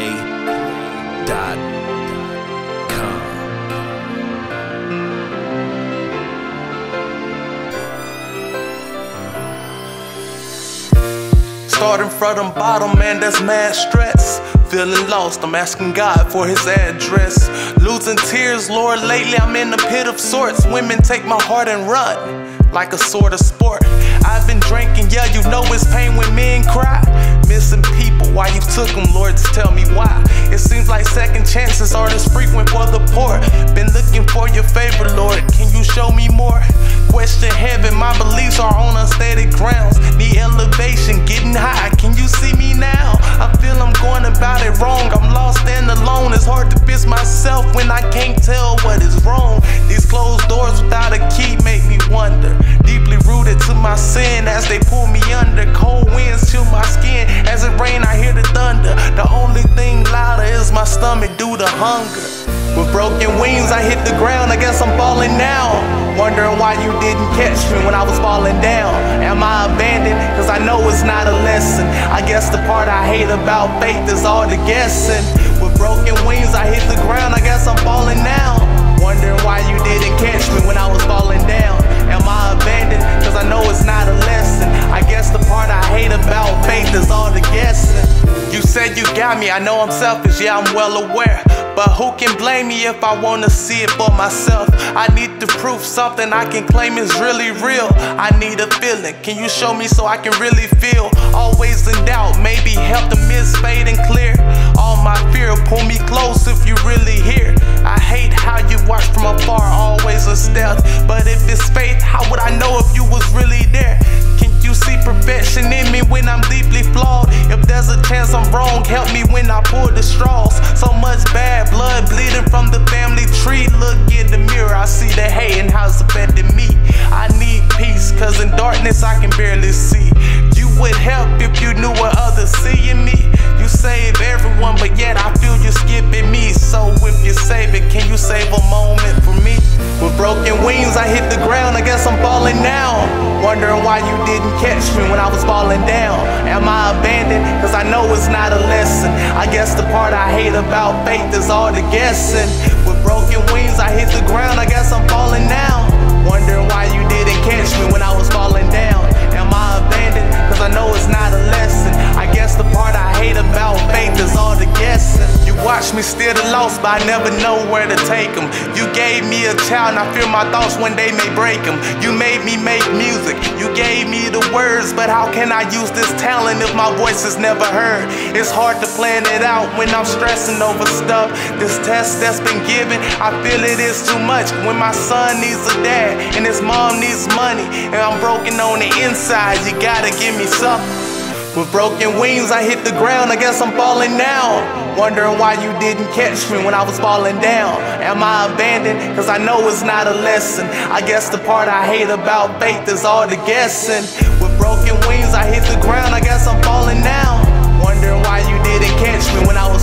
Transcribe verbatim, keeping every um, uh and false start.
Clay dot com. Starting from the bottom, man, that's mad stress. Feeling lost, I'm asking God for his address. Losing tears, Lord, lately I'm in a pit of sorts. Women take my heart and run, like a sort of sport. I've been drinking, yeah, you know it's pain when men cry. Missing people, why you took them, Lord, just tell me why. It seems like second chances aren't as frequent for the poor. Been looking for your favor, Lord, can you show me more? Question heaven, my beliefs are on unsteady grounds. Need elevation, getting high, can you see me now? I feel I'm going about it wrong, I'm lost and alone. It's hard to fix myself when I can't tell what is wrong. These closed doors without a key make me wonder. Deeply rooted to my sin as they pull me under. Cold winds chill my skin, as it rain I hear the thunder. The only thing louder is my stomach due to hunger. With broken wings I hit the ground, I guess I'm falling now. Wondering why you didn't catch me when I was falling down. Am I abandoned? Cause I know it's not a lesson. I guess the part I hate about faith is all the guessing. With broken wings I hit the ground, I guess I'm falling now. Wondering why you didn't catch me when I was falling down. Am I abandoned? Cause I know it's not a lesson. I guess the part I hate about faith is all the guessing. You said you got me, I know I'm selfish, yeah, I'm well aware. But who can blame me if I wanna see it for myself? I need the proof, something I can claim is really real. I need a feeling, can you show me so I can really feel? Always in doubt, maybe help the miss fade and clear. All my fear, pull me close if you really here. I hate how you watch from afar, always a stealth. But if it's faith, how would I know if you was really there? Can you see perfection in me when I'm deeply flawed? If there's a chance I'm wrong, help me when I pull the straws. So much bad blood bleeding from the family tree. Look in the mirror, I see the hate and how it's affecting me. I need peace, cause in darkness I can barely see. You would help if you knew what others see in me. You save everyone, but yet I feel you skipping me. So if you save it, can you save a moment for me? With broken wings I hit the ground, I guess I'm falling now. Wondering why you didn't catch me when I was falling down. Am I abandoned? Cause I know it's not a lesson. I guess the part I hate about faith is all the guessing. With broken wings I hit the ground, I guess I'm falling now. Wondering why you didn't catch me when I was falling down. Am I abandoned? Cause I know it's not a lesson. I guess the part I hate about faith is all the guessing. You watch me steer the lost, but I never know where to take them. You gave me a child and I fear my thoughts one day may break them. You made me make music, you gave me the words, but how can I use this talent if my voice is never heard? It's hard to plan it out when I'm stressing over stuff. This test that's been given, I feel it is too much. When my son needs a dad and his mom needs money, and I'm broken on the inside, you gotta give me something. With broken wings I hit the ground, I guess I'm falling now. Wondering why you didn't catch me when I was falling down. Am I abandoned? Cause I know it's not a lesson. I guess the part I hate about faith is all the guessing. With broken wings I hit the ground, I guess I'm falling now. Wondering why you didn't catch me when I was